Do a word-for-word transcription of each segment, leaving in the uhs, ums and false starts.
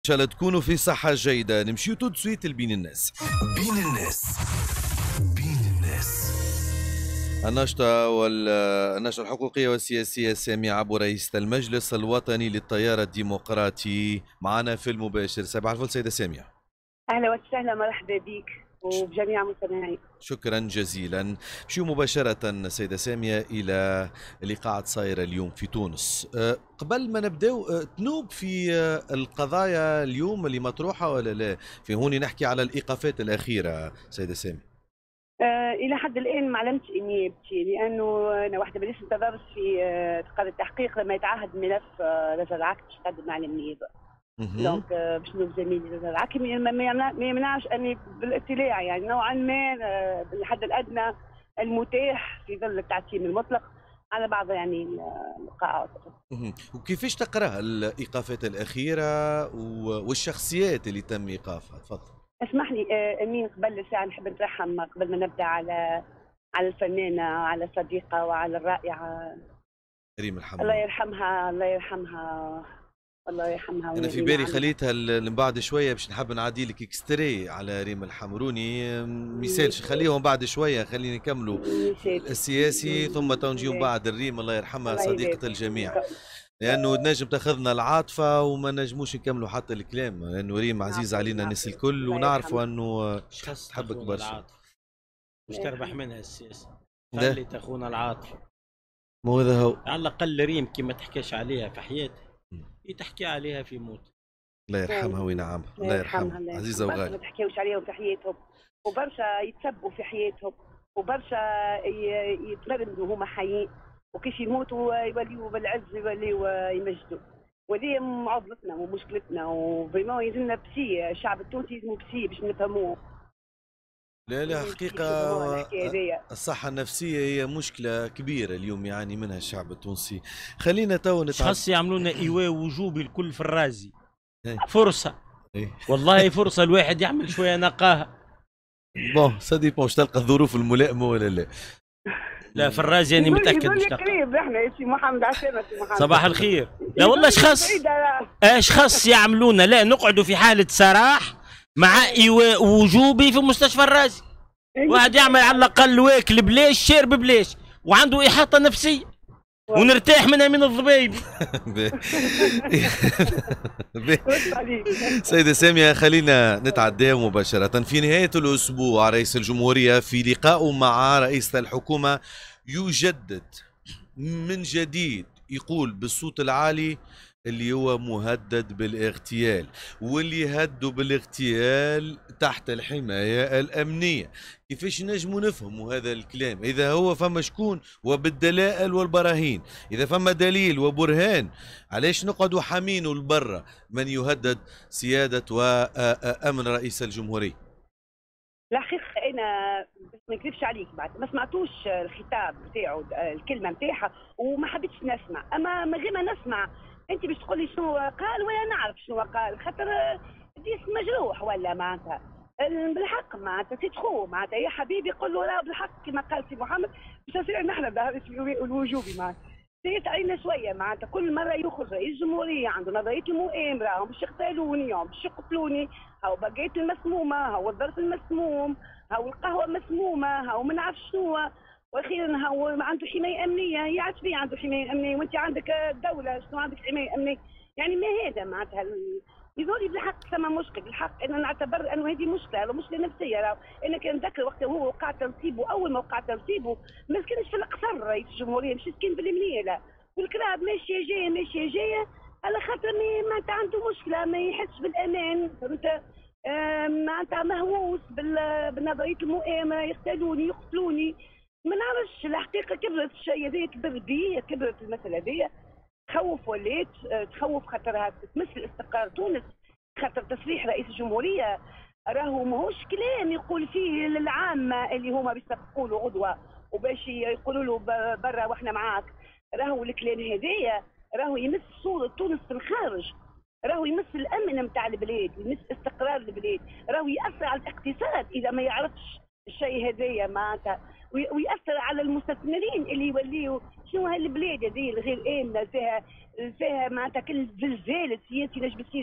إن شاء الله تكونوا في صحة جيدة. نمشيو تو سويت لبين الناس. بين الناس بين الناس الناشطة والناشطة الحقوقية والسياسية سامية عبو رئيسة المجلس الوطني للتيار الديمقراطي معنا في المباشر. صباح الفل سيدة سامية. أهلا وسهلا، مرحبا بك وبجميع مستمعيك. شكرا جزيلا. نمشيو مباشرة سيدة سامية إلى اللي قاعد صايرة اليوم في تونس. قبل ما نبداو تنوب في القضايا اليوم اللي مطروحة ولا لا؟ في هوني نحكي على الإيقافات الأخيرة سيدة سامية. آه إلى حد الآن ما علمتش إني أبكي، لأنه أنا واحدة من الناس انتظرت في آه قاضي التحقيق لما يتعهد ملف آه رجل العكس باش تقدم على النيابة. دونك آه باش نوب زميلي رجل العكس ما يمنعش أني بالاطلاع يعني نوعا ما آه بالحد الأدنى المتاح في ظل التعتيم المطلق على بعض يعني القاعات. وكيفاش تقراها الإيقافات الأخيرة والشخصيات اللي تم إيقافها؟ تفضل. اسمح لي آه امين، قبل الساعه نحب نترحم قبل ما نبدا على على الفنانه، على الصديقه وعلى الرائعه ريم الحمراء، الله يرحمها الله يرحمها الله يرحمها. انا في بالي خليتها من بعد شويه باش نحب نعدي لك اكستري على ريم الحمروني، ميسالش خليهم بعد شويه، خلينا نكملوا السياسي ثم تنجيو بعد الريم الله يرحمها صديقه الجميع، لانه نجم تاخذنا العاطفه وما نجموش نكملوا حتى الكلام، لانه ريم عزيز علينا الناس الكل ونعرفوا انه تحبك برشا. مش تربح منها السياسه، خلي تاخونا العاطفه. مو هذا هو على الاقل ريم كي ما تحكيش عليها في حياتها تحكي عليها في موت. الله يرحمها وينعمها. الله يرحمها عزيزه وغاليه. ما تحكيوش عليهم في حياتهم، وبرشا يتسبوا في حياتهم، وبرشا يتمرمدوا هما حيين، وكيف يموتوا يوليوا بالعز يوليوا يمجدوا. وهذه معضلتنا ومشكلتنا، وفريمون يلزمنا بسي الشعب التونسي يلزمو بسي باش نفهموه. لا لا حقيقة الصحة النفسية هي مشكلة كبيرة اليوم يعاني منها الشعب التونسي. خلينا تو نتعرف. خاص يعملوا لنا إيواء وجوبي الكل في الرازي. فرصة والله فرصة الواحد يعمل شوية نقاهة. بون سا ديبون واش تلقى الظروف الملائمة ولا لا؟ لا في الرازي أنا متأكد مش قريب احنا يا سي محمد عسامة. سي محمد صباح الخير. لا والله اشخاص اشخاص يعملونا، لا نقعدوا في حالة سراح مع إيواء وجوبي في مستشفى الرازي. واحد يعمل على الأقل واكل بلاش شارب بلاش وعنده إحاطة نفسية ونرتاح منها من الضبايب. سيدة سامية خلينا نتعدى مباشرة. في نهاية الأسبوع رئيس الجمهورية في لقائه مع رئيسة الحكومة يجدد من جديد، يقول بالصوت العالي اللي هو مهدد بالاغتيال، واللي يهدوا بالاغتيال تحت الحماية الأمنية. كيفاش نجموا نفهموا هذا الكلام؟ إذا هو فما شكون وبالدلائل والبراهين، إذا فما دليل وبرهان، علاش نقعدوا حامينه لبرا من يهدد سيادة وأمن رئيس الجمهورية؟ الحقيقة أنا ما نكذبش عليك، بعد ما سمعتوش الخطاب بتاعه الكلمة نتاعها وما حبيتش نسمع، أما من غير ما نسمع انت باش تقول لي شنو قال ولا نعرف شنو قال، خاطر ديس مجروح ولا معناتها بالحق معناتها سي تخو معناتها يا حبيبي قول له لا بالحق كما قال سي محمد باش نصير نحن بهذا الوجوبي معناتها سيت علينا شويه معناتها. كل مره يخرج رئيس الجمهوريه عنده نظريه المؤامره، هم باش يغتالوني هم باش يقتلوني، هاو بقيت المسمومه، هاو الظرف المسموم، هاو القهوه مسمومه، هاو ما نعرف شنو، واخيرا هو عنده حمايه امنيه. يعرف بيه عنده حمايه امنيه وانت عندك الدوله شنو عندك حمايه امنيه؟ يعني ما هذا معناتها يقولي بالحق ثم مشكل. الحق انا نعتبر انه هذه مشكله، لو مشكله نفسيه. راهو انا كان نذكر وقت هو وقع تنصيبه، اول ما وقع تنصيبه ما سكنش في القصر رئيس الجمهوريه، مش سكن في المنيله، والكراب ماشيه جايه ماشيه جايه على خاطر معناتها عنده مشكله، ما يحسش بالامان، فهمت؟ معناتها مهووس بنظريه المؤامره، يقتلوني يقتلوني ما نعرفش. الحقيقه كبرت الشيء هذا، كبر بيه، كبرت المساله هذه، تخوف ولات تخوف خاطرها تمس استقرار تونس، خاطر تصريح رئيس الجمهوريه راهو ماهوش كلام يقول فيه للعامه اللي هما باش يصفقوا له غدوه وباش يقولوا له برا واحنا معاك. راهو الكلام هذايا راهو يمس صوره تونس في الخارج، راهو يمس الامن نتاع البلاد، يمس استقرار البلاد، راهو ياثر على الاقتصاد اذا ما يعرفش الشيء هذايا معناتها، ويأثر على المستثمرين اللي يوليوا شنو هالبلاد هذه الغير آمنة، فيها فيها معناتها كل زلزال سياسي نجم يصير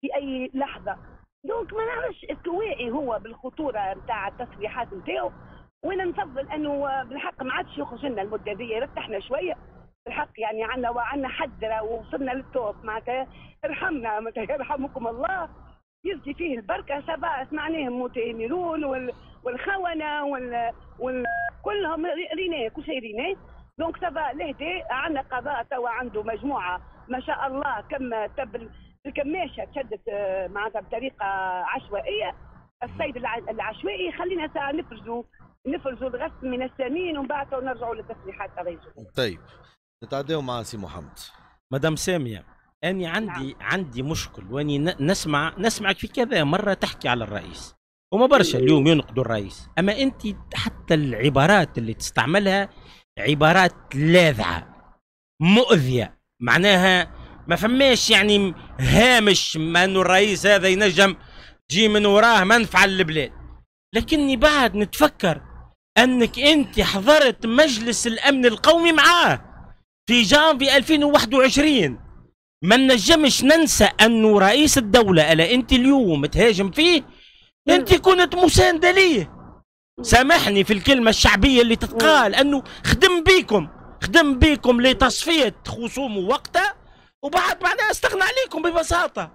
في اي لحظه. دونك ما نعرفش اسكو واعي هو بالخطوره نتاع التصريحات نتاعو. وانا نفضل انه بالحق ما عادش يخرج لنا المده هذه، يرتحنا شويه بالحق. يعني عندنا عندنا حد ووصلنا للتوب معناتها، ارحمنا معناتها يرحمكم الله، يزدي فيه البركه. سبا سمعناهم متآمرون والخونه وال, وال... كلهم ريناه، كل شيء ريناه. دونك سبا لهدي عندنا قضاء توا عنده مجموعه ما شاء الله كم تب الكماشه تشدت معناتها بطريقه عشوائيه. الصيد العشوائي خلينا ساعه نفرزوا نفرزوا الغسل من السمين ومن بعد نرجعوا للتصريحات الرئيسيه. طيب نتعداو مع سي محمد. مدام ساميه، اني عندي نعم. عندي مشكل، واني نسمع نسمعك في كذا مره تحكي على الرئيس، وما برشا اليوم ينقدوا الرئيس، اما انت حتى العبارات اللي تستعملها عبارات لاذعه مؤذيه، معناها ما فماش يعني هامش ما انه الرئيس هذا ينجم جي من وراه منفعه للبلاد. لكني بعد نتفكر انك انت حضرت مجلس الامن القومي معاه في جانفي ألفين وواحد وعشرين. ما نجمش ننسى انه رئيس الدوله الا انت اليوم تهاجم فيه، انت كنت مسانده ليه. سامحني في الكلمه الشعبيه اللي تتقال، انه خدم بيكم خدم بيكم لتصفيه خصومه وقتها، وبعد معناها استغنى عليكم ببساطه.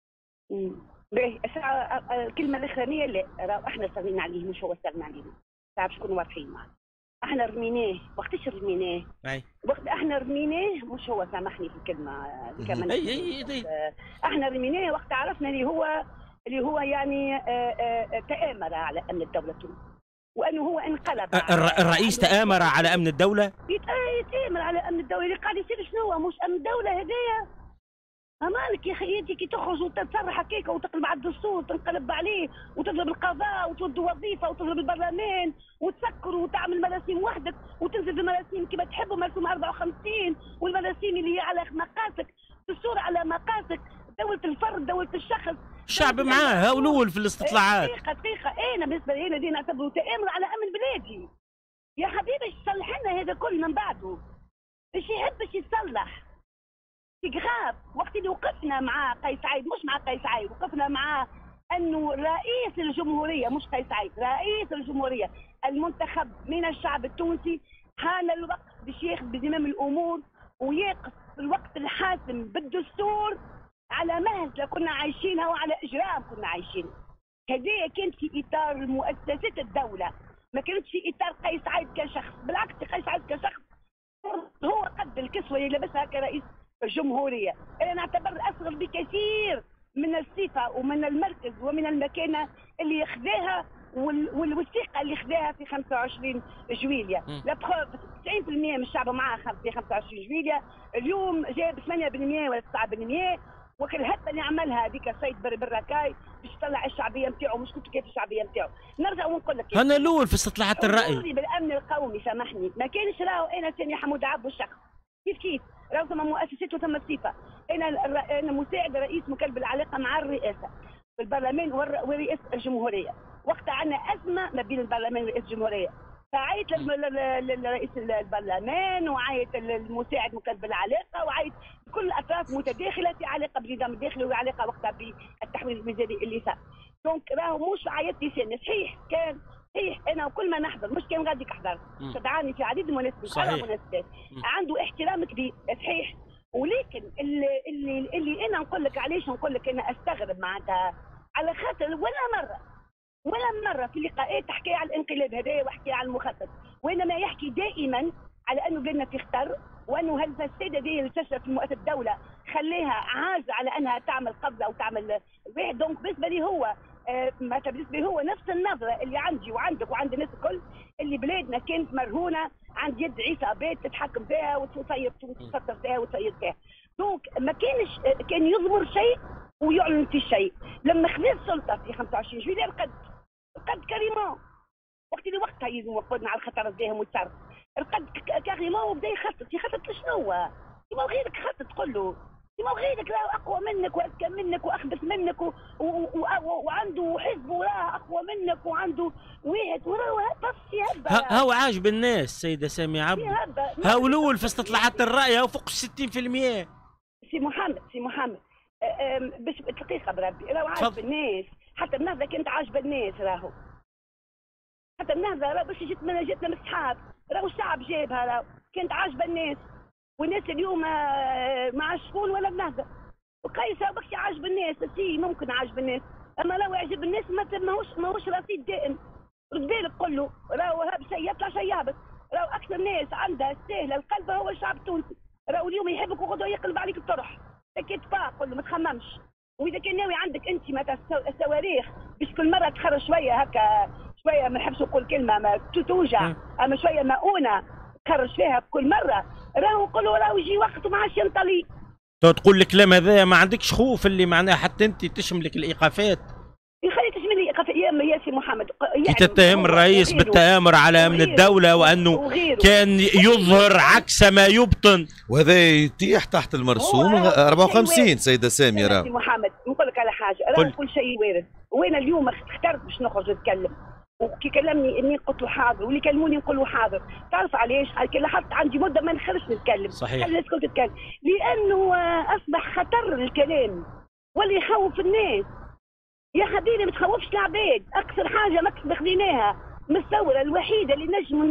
باهي الكلمه الاخرانيه لا، راه احنا استغنينا عليه مش هو استغنى علينا. تعرف شكون واضحين معنا. احنا رميناه، وقتاش رميناه؟ اي وقت احنا رميناه، مش هو، سامحني في الكلمه كمان. اي اي اي احنا رميناه وقت عرفنا اللي هو اللي هو يعني تآمر على امن الدوله التونسي، وانه هو انقلب. الرئيس تآمر على امن الدوله؟ يتآمر على امن الدوله اللي قاعد يصير شنو؟ مش امن الدوله هذايا. امالك يا اخي انت كي تخرج وتتصرح هكاك وتقلب على الدستور وتنقلب عليه وتضرب القضاء وترد وظيفه وتضرب البرلمان وتسكر وتعمل مراسيم وحدك وتنزل بالمراسيم كما تحب، مرسوم أربعة وخمسين والمراسيم اللي هي على مقاسك، الدستور على مقاسك، دولة الفرد، دولة الشخص، الشعب معاه هاولول في الاستطلاعات. دقيقة دقيقة، انا بالنسبة لي انا دي نعتبره تآمر على امن بلادي. يا حبيبي صلح لنا هذا كله من بعده. باش يحبش يتصلح. غاب وقت اللي وقفنا مع قيس سعيد، مش مع قيس سعيد، وقفنا معاه انه رئيس الجمهوريه مش قيس سعيد، رئيس الجمهوريه المنتخب من الشعب التونسي، حان الوقت باش ياخذ بزمام الامور ويقف في الوقت الحاسم بالدستور على مهزله كنا عايشينها وعلى اجرام كنا عايشينها. هذه كانت في اطار مؤسسات الدوله، ما كانتش في اطار قيس سعيد كشخص. بالعكس قيس سعيد كشخص هو قد الكسوه اللي لبسها كرئيس الجمهورية. أنا نعتبر أصغر بكثير من الصفة ومن المركز ومن المكانة اللي يخذاها والوثيقة اللي خذاها في خمسة وعشرين جويلية. لا تسعين بالمئة من الشعب معاه في خمسة وعشرين جويلية، اليوم جاب ثمانية بالمئة ولا تسعة بالمئة. وكل الهبه اللي عملها هذيك السيد بالركاي باش يطلع الشعبيه نتاعو، مش كنت كيف الشعبيه نتاعو. نرجع ونقول لك انا الاول في استطلاعات الراي بالامن القومي، سامحني، ما كانش راهو انا ثاني حمود عبد الشخص كيف كيف راهو ثم مؤسسته ثم الصفه. انا انا مساعد رئيس مكلف بالعلاقه مع الرئاسه بالبرلمان ورئيس الجمهوريه. وقتها عندنا ازمه ما بين البرلمان ورئيس الجمهوريه، فعيت لرئيس البرلمان وعيت المساعد مكلف بالعلاقه وعيت كل الاطراف متداخله في علاقه بالنظام الداخلي وعلاقه وقتها بالتحويل الميزاني اللي صار. دونك راهو مش عيط لساني صحيح، كان صحيح انا وكل ما نحضر مش كان غاديك حضرت تدعاني في عديد المناسبات على مناسبات عنده احترام كبير صحيح. ولكن اللي اللي اللي انا نقول لك علاش نقول لك انا استغرب معناتها على خاطر ولا مره ولا مره في لقاءات تحكي على الانقلاب هذايا وحكي على المخطط، وانما يحكي دائما على انه بلادنا في خطر، وانه هالفساد هذه اللي تشرف في مؤسسه الدوله خليها عاجزه على انها تعمل قبضه او تعمل واحد. دونك بالنسبه لي هو آه ما بالنسبه لي هو نفس النظره اللي عندي وعندك وعند الناس الكل، اللي بلادنا كانت مرهونه عند يد عصابات تتحكم فيها وتصير وتسيطر فيها وتصير فيها. دونك ما كانش كان يضمر شيء ويعلن في شيء. لما خذا السلطه في خمسة وعشرين جويلية القد القد كريمون وقت اللي وقتها يوقفنا على الخطر الداهم والصرف، القد كريمون وبدا يخطط يخطط لشنو؟ كيما غيرك خطط تقول له كيما غيرك راه اقوى منك واذكى منك واخبث منك و... و... و... وعنده حزب وراه اقوى منك وعنده واحد وراه بس يهبه. هو عاجب الناس سيده سامية عبد، هاو الاول في استطلاعات الراي هاو فوق ستين بالمئة. سي محمد سي محمد باش دقيقه بربي راهو عاجب الناس، حتى النهضه كانت عاجبه الناس راهو، حتى النهضه راهو باش جيت من جاتنا من الصحاب راهو الشعب جابها راهو كانت عاجبه الناس، والناس اليوم ما عادش شكون ولا النهضه وقيس راهو بكشي عاجب الناس، سي ممكن عاجب الناس اما راهو يعجب الناس ما ماهوش ماهوش رصيد دائم، رد بالك كله راهو هاب شيء يطلع شيء يهبط، راهو اكثر ناس عندها سهله القلب هو الشعب التونسي، راهو اليوم يحبك وغدوه يقلب عليك الطرح، تكيت با كله ما تخممش، واذا كان ناوي عندك انت متى الصواريخ باش كل مره تخرج شويه هكا شويه ما نحبش نقول كلمه ما توجع اما شويه مؤونه تخرج فيها كل مره راهو نقولوا راهو يجي وقت وما عادش ينطلي. تو تقول الكلام هذا ما عندكش خوف اللي معناها حتى انت تشملك الايقافات؟ يخلي تشمل الايقافات يا ياسر محمد يعني كي تتهم الرئيس بالتآمر على امن الدوله وانه وغيره. كان يظهر عكس ما يبطن وهذا يتيح تحت المرسوم أربعة وخمسين سيده ساميه راه محمد نقول لك على حاجه راه كل شيء وارد، وين اليوم اخترت باش نخرج نتكلم وكي كلمني اني قلت له حاضر واللي كلموني نقول له حاضر، تعرف علاش؟ كي لاحظت عندي مده ما نخرجش نتكلم صحيح الناس كنت تتكلم لانه اصبح خطر الكلام واللي يخوف الناس. يا حبيبي ما تخوفش العباد، اكثر حاجه ما خذيناها من الثوره الوحيده اللي نجموا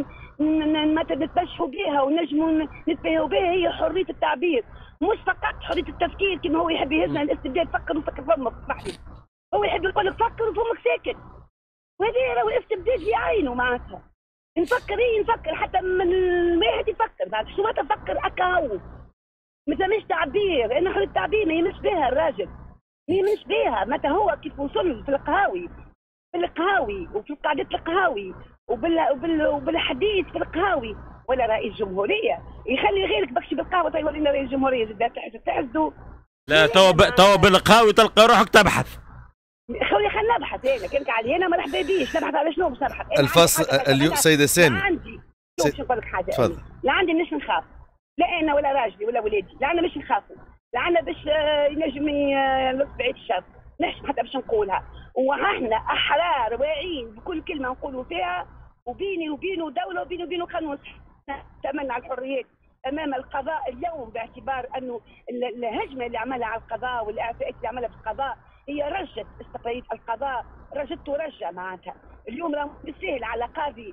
ما نتبشحوا بها ونجموا نتباهوا بها هي حريه التعبير، مش فقط حريه التفكير كما هو يحب يهزنا الاستبداد، فكر وفكر فمك اسمح لي، هو يحب يقول لك فكر وفمك ساكت، وهذا راهو الاستبداد في عينه معناتها. نفكر ايه نفكر حتى من الواحد يفكر بعد شو ما تفكر هكا هو ما ثماش تعبير، انا حريه التعبير ما يمش بها الراجل ما يمش بها، متى هو كيف وصل في القهاوي في القهاوي وفي قعدة القهاوي وبال وبال وبالحديث في القهاوي ولا رئيس جمهوريه يخلي غيرك بكشي بالقهوه تيورينا رئيس جمهوريه زاد تحسدوا. لا تو تو بالقهاوي تلقى روحك تبحث. خويا خلينا نبحث انا كان علي انا مرحبا بيش نبحث على شنو باش نبحث الفصل اليوم سيده سامي عندي شوف باش نقول لك حاجه تفضل. لا عندي مش نخاف لا انا ولا راجلي ولا ولادي، لا عندنا مش نخافوا، لا عندنا باش ينجم يلص بعيد الشر نحشم حتى باش نقولها، واحنا احرار واعيين بكل كلمه نقولوا فيها، وبيني وبينه دوله وبيني وبينه قانون نتمنى على الحريات امام القضاء اليوم، باعتبار انه الهجمه اللي عملها على القضاء والاعفاءات اللي عملها في القضاء هي رجت استقلاليه القضاء، رجت ورجع معناتها. اليوم راه بالسهل على قاضي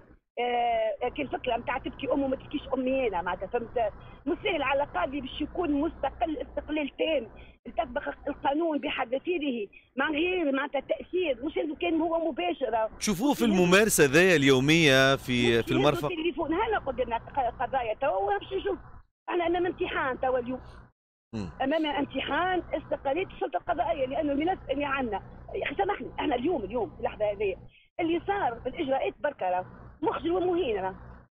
آه كي الفكره نتاع تبكي امه ما تبكيش امي انا معناتها فهمت، مش سهل على قاضي باش يكون مستقل استقلال تام يطبق القانون بحذافيره مع غير معناتها تاثير، مش لازم كان هو مباشره. شوفوه في الممارسه ذا اليوميه في في المرفق التليفون هلا قدرنا قضايا توا باش نشوف احنا امام امتحان توا اليوم امام امتحان استقلاليه السلطه القضائيه، لانه الملف اللي عندنا يا اخي سامحني احنا اليوم اليوم في اللحظه هذه اللي صار بالاجراءات بركه راه مخجل ومهين راه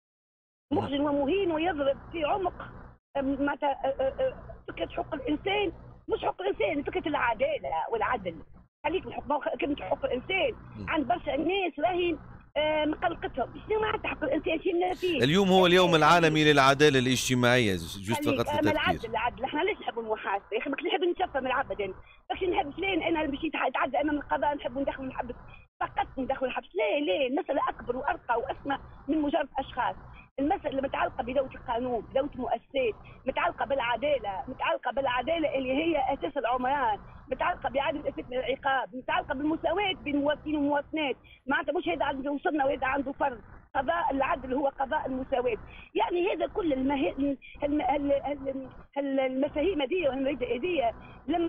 مخجل ومهين ويضرب في عمق معناتها فكره حقوق الانسان، مش حقوق الانسان فكره العداله والعدل، خليك من حقوق كلمه حقوق الانسان عند برشا الناس راهي مقلقتهم، شنو معناتها حق الانسان شنو فيه؟ اليوم هو اليوم العالمي للعداله الاجتماعيه جوست فقط للتذكير. العدل العدل احنا ليش نحبوا المحاسبه؟ يا اخي ماكش نحب نشفى من العبد انا، ماكش نحب فلان انا باش يتعدى امام القضاء نحب ندخل الحبس فقط ندخل الحبس، لا لا المساله اكبر وارقى واسمى من مجرد اشخاص، المساله متعلقه بدوله القانون، بدوله المؤسسات، متعلقه بالعداله، متعلقه بالعداله اللي هي اساس العمران، متعلقه بعدم اثبات العقاب، متعلقه بالمساواه بين المواطنين والمواطنات، معناتها مش هذا عنده وصلنا وهذا عنده فرض، قضاء العدل هو قضاء المساواه، يعني هذا كل المه... الم... ال... ال... المفاهيم هذه والمبادئ هذه لم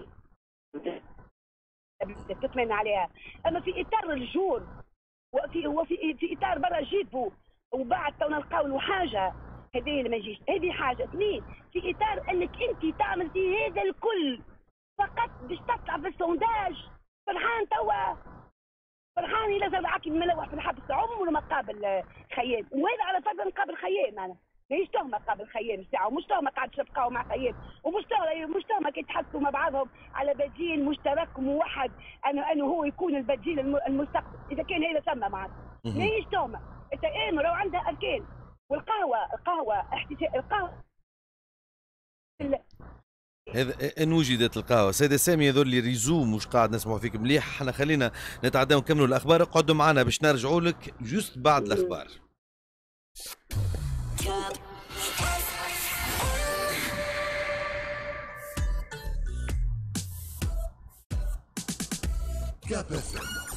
تتمنى عليها، اما في اطار الجور وفي وفي في اطار برا جيبو وبعد تو نلقاو له حاجه هذه اللي ما يجيش، هذه حاجه. اثنين في اطار انك انت تعمل في هذا الكل فقط باش تطلع في السونداج فرحان توا فرحان الى زرعك ملوح في الحبس عمره ما قابل خيام، وهذا على فرض نقابل خيام انا ماهيش تهمه قابل خيام ساعه، ومش تهمه قاعد تبقاو مع خيام، ومش تهمه مش تهمه كي يتحدثوا مع بعضهم على بديل مشترك موحد انه انه هو يكون البديل المستقبل، اذا كان هذا ثم معناتها ماهيش تهمه، التآمر راه عندها اركان، والقهوه القهوه احتساب القهوه هذا ان وجدت القهوه. سيدة سامي هذول اللي ريزوم مش قاعد نسمعوا فيك مليح، احنا خلينا نتعدى ونكملوا الاخبار، اقعدوا معنا باش نرجعوا لك جوست بعد الاخبار. كاب اف ام.